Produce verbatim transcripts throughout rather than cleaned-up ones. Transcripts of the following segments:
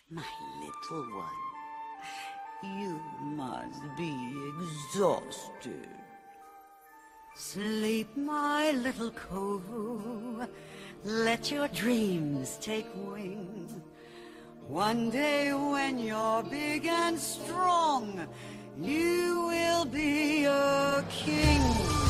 My little one, you must be exhausted. Sleep, my little Kovu. Let your dreams take wing. One day when you're big and strong, you will be a king.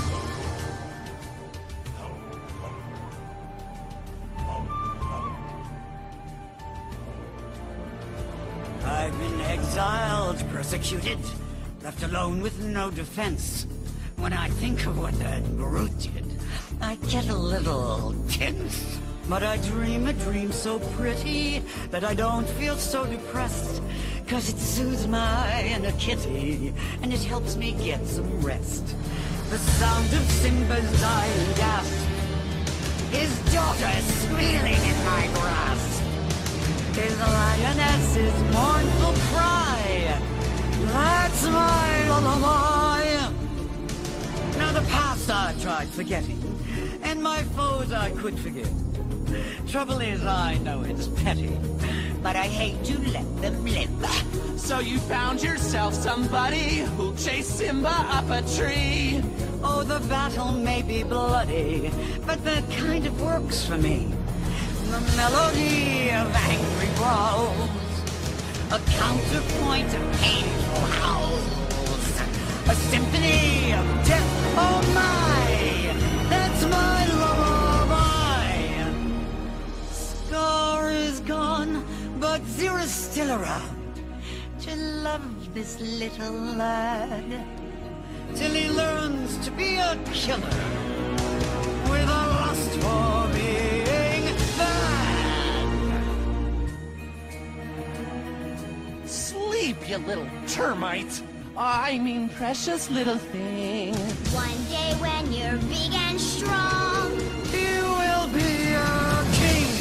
I've been exiled, persecuted, left alone with no defense. When I think of what that brute did, I get a little tense. But I dream a dream so pretty that I don't feel so depressed. Cause it soothes my inner kitty, and it helps me get some rest. The sound of Simba's dying gasp, his daughter squealing in my grasp, his lioness's mournful cry, that's my lullaby. Now the past I tried forgetting, and my foes I could forgive. Trouble is, I know it's petty, but I hate to let them live. So you found yourself somebody who'll chase Simba up a tree. Oh, the battle may be bloody, but that kind of works for me. The melody of angry brawls, a counterpoint of painful howls, a symphony of death, oh my, that's my lullaby. Scar is gone, but Zira's still around to love this little lad, till he learns to be a killer with a lust for being bad. Sleep, you little termite. I mean precious little thing. One day when you're big and strong, You will be a king.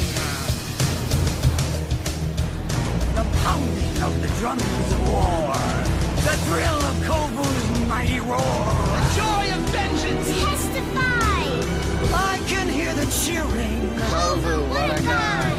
The pounding of the drums of war, the thrill of Kovu's mighty roar. Joy of vengeance. testify! I can hear the cheering. Kovu, what a guy!